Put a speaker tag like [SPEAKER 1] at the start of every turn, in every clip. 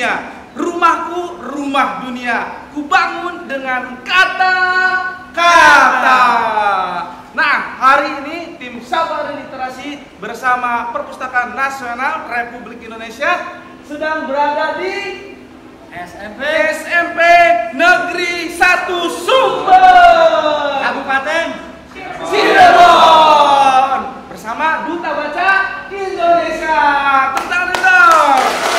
[SPEAKER 1] dunia. Rumahku, rumah dunia. Kubangun dengan kata-kata. Nah, hari ini tim Sabar Literasi bersama Perpustakaan Nasional Republik Indonesia sedang berada di SMP Negeri 1 Sumber, Kabupaten Cirebon, bersama Duta Baca Indonesia. Tepuk tangan dong.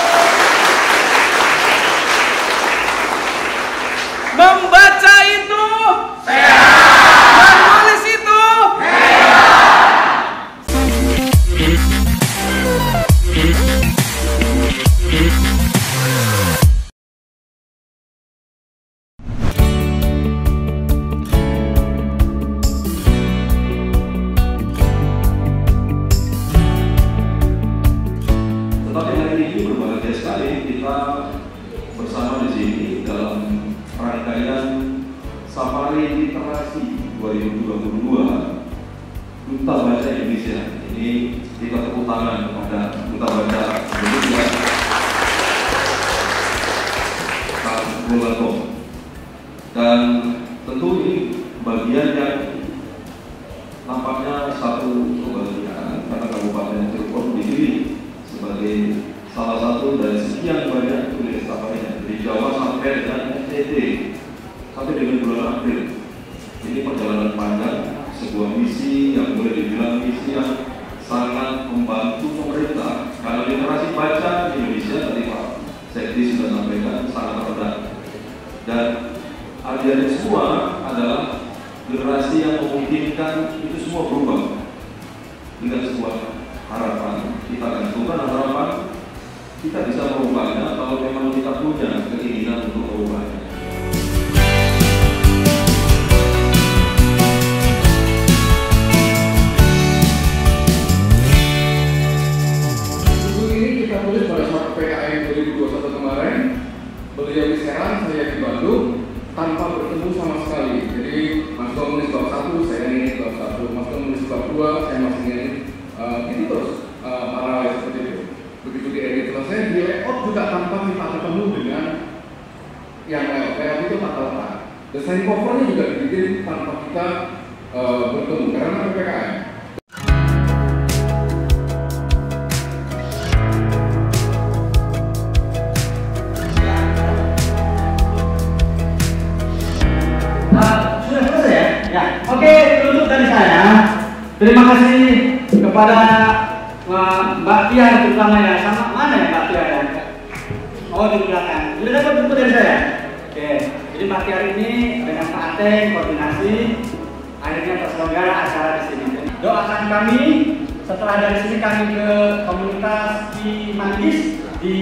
[SPEAKER 1] Membaca itu sehat, menulis itu hebat.
[SPEAKER 2] Tetapi hari ini berbahagia sekali kita bersama di sini dalam rangkaian Safari Literasi 2022 Duta Baca Indonesia. Ini kita tepuk tangan kepada Duta Baca Indonesia Pak Mulyanto. Dan tentu ini bagian yang nampaknya satu kebahagiaan karena Kabupaten Cirebon dipilih sebagai salah satu dari sekian banyak tulis safarinya dari Jawa sampai dengan NTT sampai dengan bulan April. Ini perjalanan panjang, sebuah misi yang boleh dibilang misi yang sangat membantu pemerintah karena literasi baca di Indonesia tadi Pak Sekdi sudah sampaikan sangat rendah. Dan ajaran semua adalah generasi yang memungkinkan itu semua berubah dengan sebuah harapan. Kita gantungkan harapan kita bisa merubahnya kalau memang kita punya keinginan untuk merubahnya.
[SPEAKER 3] Buku ini kita tulis pada saat PKM 2021 kemarin. Beliau di Serang, saya di Bandung, tanpa bertemu sama sekali. Jadi Mas Tom menulis bab 1, saya ingin bab 1, Mas Tom menulis bab 2, saya masih ingin itu terus paralel seperti itu. Begitu diedit selesai, di layout juga tanpa kita ketemu dengan yang layout itu tak letak. Desain covernya juga dibikin tanpa kita bertemu karena PPKM.
[SPEAKER 4] Sudah selesai ya? Oke, tutup dari saya. Terima kasih kepada Mbak Tia terutama ya, sama mana ya Mbak Tia ya? Oh di belakang. Sudah dapat buku dari saya. Oke, jadi Mbak Tia ini dengan Pak Ateng koordinasi, akhirnya terselenggara acara di sini. Doakan kami setelah dari sini kami ke komunitas di Manggis di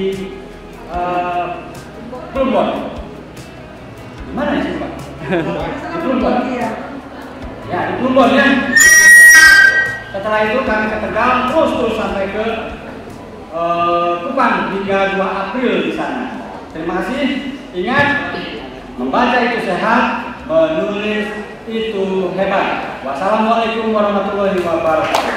[SPEAKER 4] Plumbon. Di mana ya sih Pak? Di Plumbon. Ya di Plumbon ya. Setelah itu kami ke Tegal terus sampai ke Kupang hingga 2 April di sana. Terima kasih. Ingat, membaca itu sehat, menulis itu hebat. Wassalamualaikum warahmatullahi wabarakatuh.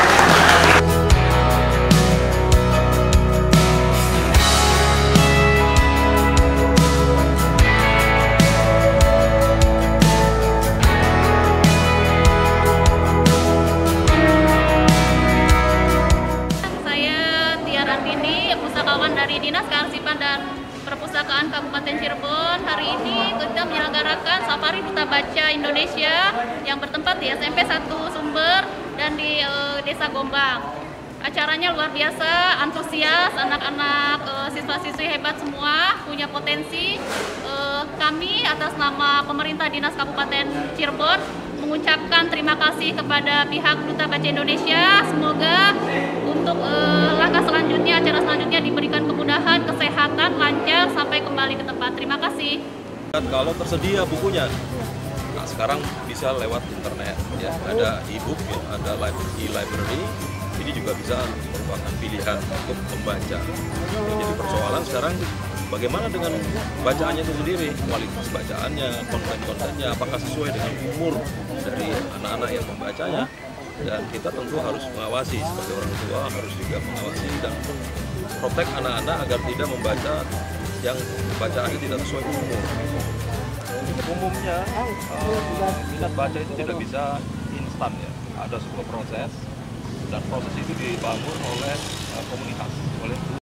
[SPEAKER 5] Dari Dinas Kearsipan dan Perpustakaan Kabupaten Cirebon, hari ini kita menyelenggarakan Safari Duta Baca Indonesia yang bertempat di SMP 1 Sumber dan di Desa Gombang. Acaranya luar biasa, antusias, anak-anak siswa-siswi hebat semua, punya potensi. Kami atas nama pemerintah Dinas Kabupaten Cirebon mengucapkan terima kasih kepada pihak Duta Baca Indonesia. Semoga untuk langkah selanjutnya, acara selanjutnya diberikan kemudahan, kesehatan, lancar sampai kembali ke tempat. Terima kasih.
[SPEAKER 6] Kalau tersedia bukunya, nah sekarang bisa lewat internet, ya ada e-book, ya, ada e-library. Ini juga bisa merupakan pilihan untuk membaca. Jadi persoalan sekarang bagaimana dengan bacaannya itu sendiri, kualitas bacaannya, konten-kontennya, apakah sesuai dengan umur dari anak-anak yang membacanya. dan kita tentu harus mengawasi, sebagai orang tua harus juga mengawasi dan protect anak-anak agar tidak membaca yang bacaannya tidak sesuai umur. Umumnya minat baca itu tidak bisa instan ya, ada sebuah proses dan proses itu dibangun oleh komunitas, oleh